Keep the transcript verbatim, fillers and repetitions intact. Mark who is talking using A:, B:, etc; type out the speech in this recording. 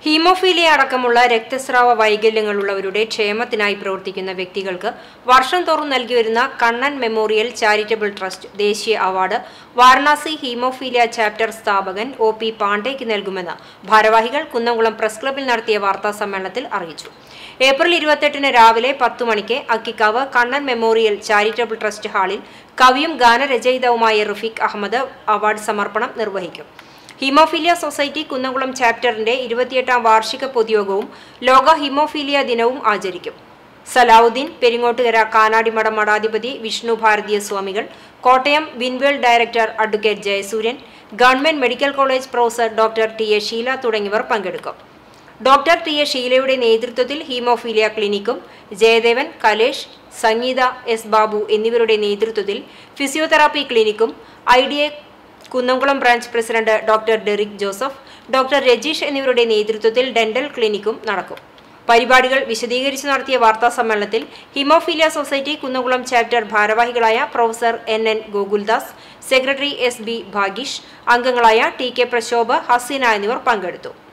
A: Haemophilia അടക്കമുള്ള രക്തസ്രാവ വൈകല്യങ്ങളുള്ളവരുടെ ക്ഷേമത്തിനായി പ്രവർത്തിക്കുന്ന വ്യക്തികൾക്ക് വർഷം തോറും നൽകിവരുന്ന കണ്ണൻ മെമ്മോറിയൽ ചാരിറ്റബിൾ ട്രസ്റ്റ് ദേശീയ അവാർഡ് വാരണാസി ഹീമോഫീലിയ ചാപ്റ്റർ സ്ഥാപകൻ ഒ പി പാണ്ഡേക്ക് നൽകുമെന്ന് ഭാരവാഹികൾ കുന്നംകുളം പ്രസ് ക്ലബ്ബിൽ നടത്തിയ വാർത്താ സമ്മേളനത്തിൽ അറിയിച്ചു. ഏപ്രിൽ ഇരുപത്തെട്ടിന് രാവിലെ പത്തു മണിക്ക് Akkikkavu Kannan memorial charitable trust ഹാളിൽ കവിയും ഗാനരചയിതാവുമായ റഫീഖ് അഹമ്മദ് അവാർഡ് സമർപ്പണം നിർവഹിക്കും. ഹീമോഫീലിയ സൊസൈറ്റി കുന്നംകുളം ചാപ്റ്ററിന്റെ ഇരുപത്തിയെട്ടാം വാർഷിക പൊതുയോഗവും ലോക ഹീമോഫീലിയ ദിനവും ആചരിക്കും. സലാവുദ്ദീൻ, പെരിങ്ങോട്ടുകര കാനാടിമഠം മഠാധിപതി വിഷ്ണു ഭാരതീയ സ്വാമികൾ, കോട്ടയം വിൻവേൾ director advocate Jayasuryan, government medical college professor doctor T A Sheela തുടങ്ങിയവർ പങ്കെടുക്കും. ഡോക്ടർ ടി എ ഷീലയുടെ നേതൃത്വത്തിൽ ഹീമോഫീലിയ ക്ലിനിക്കും, ജയദേവൻ, കലേഷ്, സംഗീത എസ് ബാബു എന്നിവരുടെ നേതൃത്വത്തിൽ ഫിസിയോതെറാപ്പി ക്ലിനിക്കും, I D A Kunnamkulam branch president doctor Derrick Joseph, doctor Rajeesh എന്നിവരുടെ നേതൃത്വത്തിൽ ഡെന്റൽ ക്ലിനിക്കും നടക്കും. പരിപാടികൾ വിശദീകരിച്ച് നടത്തിയ വാർത്താ സമ്മേളനത്തിൽ ഹീമോഫീലിയ സൊസൈറ്റി കുന്നംകുളം ചാപ്റ്റർ ഭാരവാഹികളായ professor N N Gokuldas, secretary S B Bhageesh, അംഗങ്ങളായ ടി കെ പ്രശോഭ, ഹസീന എന്നിവർ പങ്കെടുത്തു.